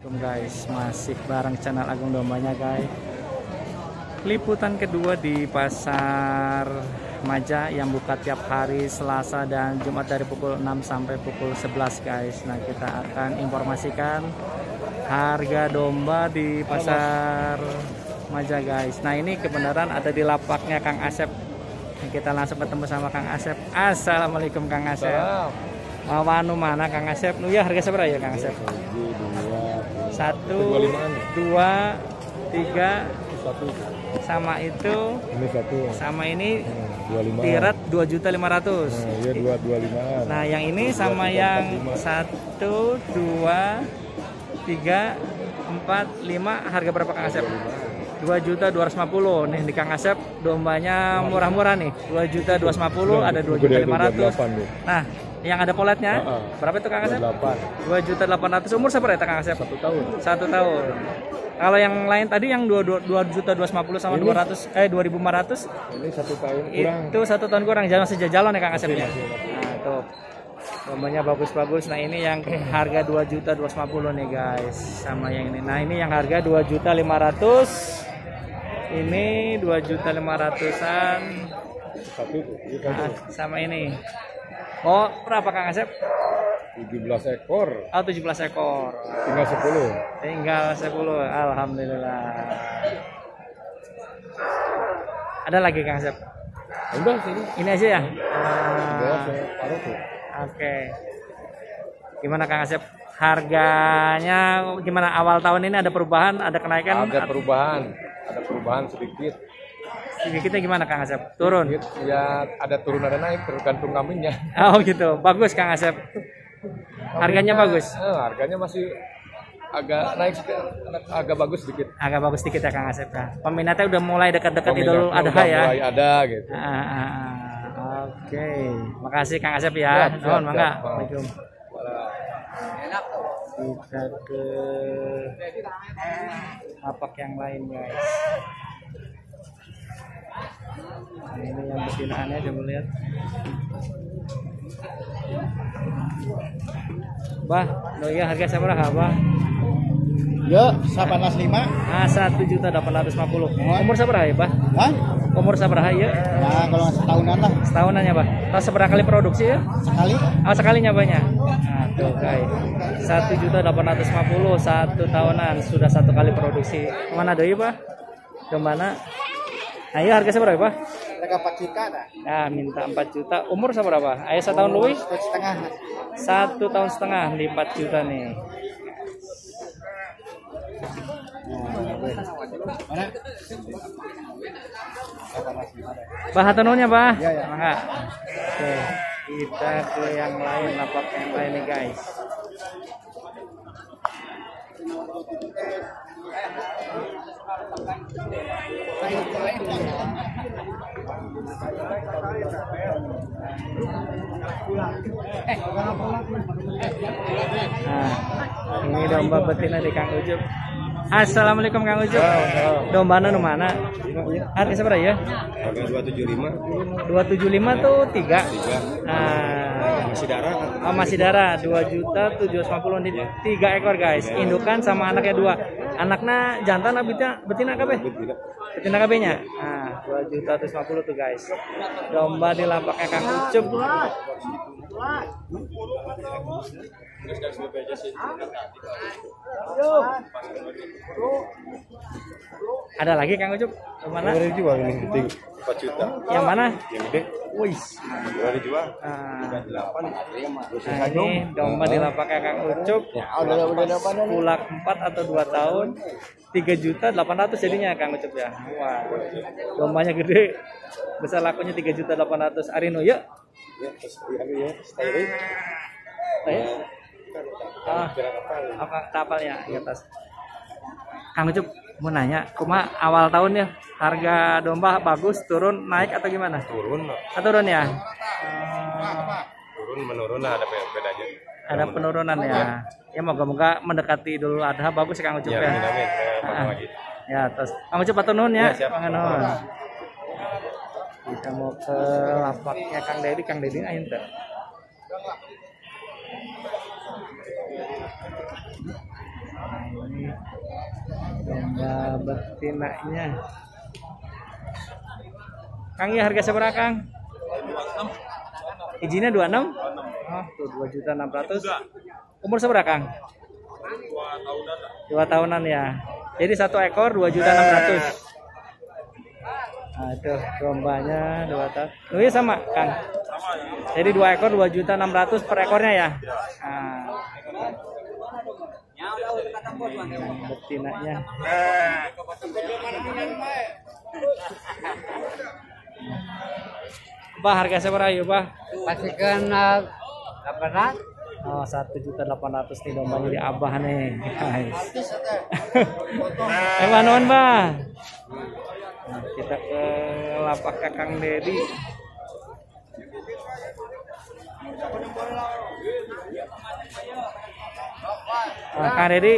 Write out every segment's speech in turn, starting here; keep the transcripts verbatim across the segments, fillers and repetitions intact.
Guys, masih bareng channel Agung Dombanya guys. Liputan kedua di Pasar Maja yang buka tiap hari Selasa dan Jumat dari pukul enam sampai pukul sebelas guys. Nah, kita akan informasikan harga domba di Pasar Maja guys. Nah, ini kebenaran ada di lapaknya Kang Asep. Kita langsung ketemu sama Kang Asep. Assalamualaikum Kang Asep. Mau anu mana Kang Asep? Nu ya harga seberapa ya Kang Asep? Satu, dua, tiga, sama itu, ini satu, sama ini, dua lima, tirat dua juta lima ratus. Nah, iya dua dua lima. Nah, yang ini sama yang satu, dua, tiga, empat, lima, harga berapa Kang Asep? Dua juta dua ratus lima puluh. Nih di Kang Asep dombanya murah-murah nih. Dua juta dua ratus lima puluh, ada dua juta lima ratus. Nah, yang ada poletnya, uh -uh. berapa itu Kang Asep? dua juta delapan ratus. Umur seberapa ya Kang Asep? Satu tahun. Satu tahun. Kalau yang lain tadi yang dua juta dua ratus lima puluh sama ini, dua ratus eh dua ribu lima ratus. Ini satu tahun kurang. Itu satu tahun kurang. Jangan sejajalan ya Kang Asepnya. Nah, tuh. Dombanya bagus-bagus. Nah, ini yang harga dua juta dua ratus lima puluh nih guys. Sama yang ini. Nah, ini yang harga dua juta lima ratus. Ini dua juta lima ratusan. Satu itu. Nah, sama ini. Oh, berapa Kang Asep? tujuh belas ekor. Oh, tujuh belas ekor. Tinggal sepuluh. Tinggal sepuluh. Alhamdulillah. Ada lagi Kang Asep? Udah sini. Ini aja ya? Nah, Oke. Okay. Gimana Kang Asep? Harganya gimana awal tahun ini ada perubahan, ada kenaikan? Ada perubahan. Ada perubahan sedikit. Sedikitnya gimana Kang Asep? Turun? Ya ada turun ada naik tergantung kambingnya. Oh gitu, bagus Kang Asep. Harganya bagus? Eh, harganya masih agak naik sedikit, agak bagus sedikit. Agak bagus sedikit ya Kang Asep ya. Peminatnya udah mulai dekat-dekat Idul Adha ya? Mulai ada gitu. Ah, ah, ah. Oke, okay. Makasih Kang Asep ya. Nuhun mangga. Assalamualaikum. Kita ke lapak yang lain guys. Nah, ini yang betinaannya coba lihat. Bah, no iya harga seberapa bah? Ya, delapan belas lima. Ah, satu juta delapan ratus lima puluh. Umur seberapa ya, Bah? Hah? Umur seberapa ya? Nah, kalau setahunan lah. Setahunan ya, Bah. Tahu seberapa kali produksi ya? Sekali. Oh, sekalinya banyak. Nah, tuh guys. satu juta delapan ratus lima puluh satu tahunan sudah satu kali produksi. Mana doi, Bah? Ke mana? Ayo harga seberapa, Bah? Harga empat juta dah. Nah, minta empat juta. Umur seberapa? Ayo satu tahun lebih? Satu setengah. Satu tahun setengah di empat juta nih. Mana? Bahatannya bah, ya, ya. Mangga. Oke, kita ke yang lain, lapak yang lain nih guys. Nah, ini domba betina di Kang Ucup. Assalamualaikum Kang Ucup. Domba nu mana? Harga seberapa ya? Harga dua tujuh lima. dua tujuh lima tuh tiga. Nah, masih darah. Oh, masih darah. dua juta tujuh ratus lima puluh di tiga ekor guys. Indukan sama anaknya dua. Anaknya jantan betina betina kabeh? Betina kabehnya. Nah, dua juta tujuh ratus lima puluh tuh guys. Domba di lapaknya Kang Ucup. Ada lagi Kang Ucup? Mana? Ini dijual ini empat juta. Yang mana? Yang gede. Wih. Dua dijual. Nah, delapan. nah ini domba di lapaknya Kang Ucup. Udah udah delapan. Pulak empat atau dua tahun. tiga juta delapan ratus jadinya Kang Ucup ya. Wah. Dombanya gede. Besar lakunya tiga juta delapan ratus. Arino ya. Ya, ya, stay. Saya ah, apa tapalnya di atas. Kang Ucup mau nanya, kuma awal tahun ya harga domba bagus turun naik atau gimana? Turun, Ah, turun ya. turun menurun lah ada bedanya. Ada penurunan ya. Ya moga-moga mendekati Idul Adha bagus ya Kang Ucup ya. Ya, amin, amin. Ah, ya terus Kang Ucup atur nuhun ya. Ya, siap. Nuhun. Kita mau ke lapaknya Kang Dedi, Kang Dedi ayo teh. Domba betinanya. Kang ya harga seberapa Kang? Izinnya dua puluh enam? Oh, tuh dua juta enam ratus. Umur seberapa Kang? dua tahunan ya. Jadi satu ekor dua juta enam ratus. Nah, itu dombanya dua tahun. Oh iya sama Kang. Jadi dua ekor dua juta enam ratus per ekornya ya. Nah. Betinanya. Bah harga seberapa ya, Bah? Pastikan apa nak? Oh, satu juta delapan ratus nih dombanya di Abah nih, guys. Eh, manuan, Bah. Nah, kita ke lapak Kakang Dedi. Nah, Kang Dedi.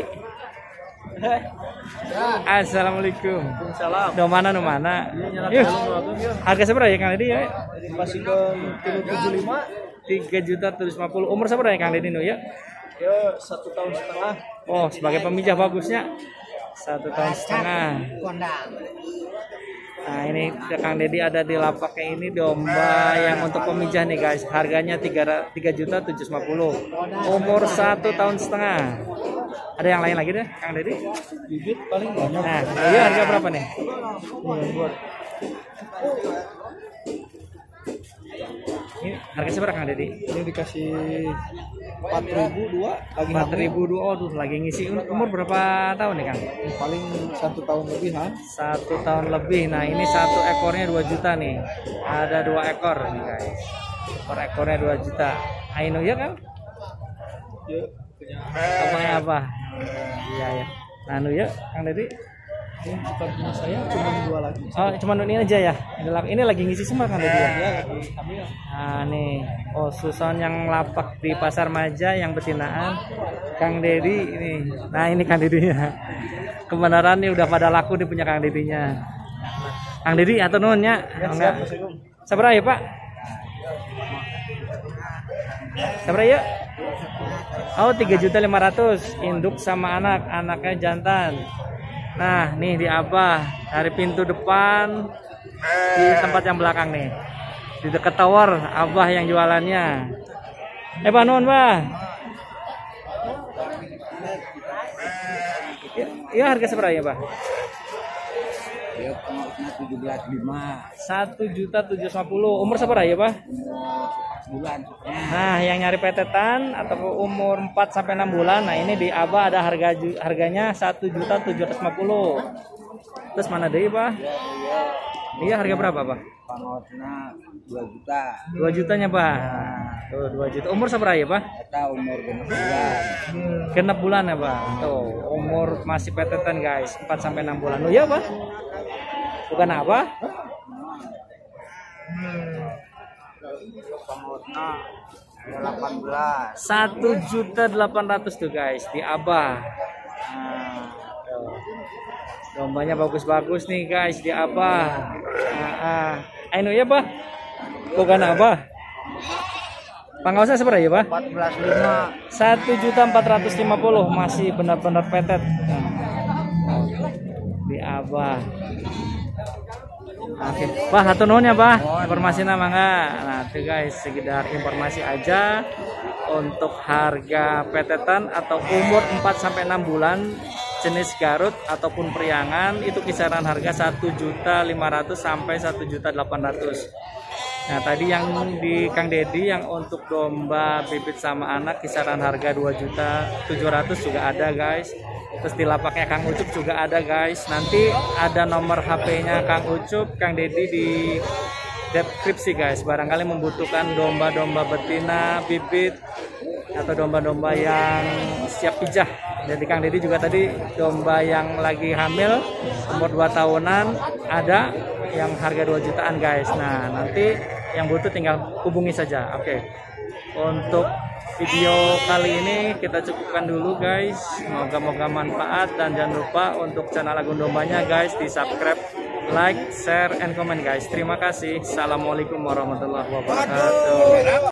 Assalamualaikum. Salam. Do mana do mana? Yuk. Harga seberapa ya Kang Dedi ya? Masih ke tiga tujuh lima. tiga juta tujuh ratus lima puluh. Umur seberapa ya Kang Dedi ya? Ya satu tahun setengah. Oh, sebagai pemijah bagusnya. Satu tahun setengah. Nah, ini Kang Dedi ada di lapaknya ini domba yang untuk pemijah nih guys. Harganya tiga juta tujuh ratus lima puluh. Umur satu tahun setengah. Ada yang lain lagi deh Kang Dedi? Bibit paling banyak. Nah, iya harga berapa nih? Ini harga seberapa Kang Dedi? Ini dikasih empat ribu dua lagi empat ribu dua. Oh, tuh lagi ngisi. Umur berapa tahun nih Kang? paling satu tahun lebih kan? Satu tahun lebih. Nah, ini satu ekornya dua juta nih. Ada dua ekor nih guys. Per ekornya dua juta. Aino ya Kang? Ya punya. Apanya apa? Iya ya. Nah, anu ya Kang Dedi. Ini bukan punya saya, cuma dua lagi. Oh, cuma ini aja ya. Ini, ini lagi ngisi semua Kang Dedi ya. Ya lagi ambil. Nah, nih. Oh, Susan yang lapak di Pasar Maja yang betinaan. Kang Dedi ini. Nah, ini Kang Dedinya. Kebenaran nih udah pada laku di punya Kang Dedinya. Kang Dedi atau nunnya? Ya, Enggak. siap, Seberapa ya, Pak? Seberapa ya? Oh, tiga juta lima ratus. Induk sama anak, anaknya jantan. Nah, nih di Abah dari pintu depan di tempat yang belakang nih. Di dekat tower Abah yang jualannya. Eh, Pak Nun, Bah. Iya, harga seberapa ya, Bah? Ya tujuh belas lima. satu juta tujuh ratus lima puluh. Umur seberapa ya, Bah? Bulan. Nah, yang nyari petetan atau umur empat sampai enam bulan. Nah, ini di Abah ada harga harganya satu juta tujuh ratus lima puluh. Terus mana deh, Pak? Iya, harga berapa, Pak? Pangosna dua juta. dua jutanya, Pak. Tuh, dua juta. Umur seberapa ya, Pak? Kita umur genap bulan. Genap bulan ya, Pak. Tuh, umur masih petetan, guys. empat sampai enam bulan. Oh iya, Pak? Bukan apa? Pangosna delapan belas. satu juta delapan ratus tuh, guys, di Abah. Nah, tuh. Dombanya bagus-bagus nih, guys, di Abah. Nah, ah. Aino ya, Pak? Bukan apa? Pangosnya seberapa ya, Pak? empat belas lima. satu juta empat ratus lima puluh. Masih benar-benar petet. Di Abah. Oke, Pak, hatur nuhun ya, Pak. Informasi nama enggak? Nah, tuh guys, sekedar informasi aja untuk harga petetan atau umur empat sampai enam bulan jenis Garut ataupun Priangan itu kisaran harga satu juta lima ratus sampai satu juta delapan ratus. Nah, tadi yang di Kang Dedi yang untuk domba bibit sama anak kisaran harga dua juta tujuh ratus juga ada, guys. Terus di lapaknya Kang Ucup juga ada, guys. Nanti ada nomor H P-nya Kang Ucup, Kang Dedi di deskripsi, guys. Barangkali membutuhkan domba-domba betina bibit atau domba-domba yang siap pijah. Jadi Kang Dedi juga tadi domba yang lagi hamil umur dua tahunan ada yang harga dua jutaan, guys. Nah, nanti yang butuh tinggal hubungi saja. Oke. Untuk video kali ini kita cukupkan dulu, guys. Semoga-moga manfaat dan jangan lupa untuk channel Agung Dombanya, guys, di subscribe, like, share, and comment, guys. Terima kasih. Assalamualaikum warahmatullahi wabarakatuh.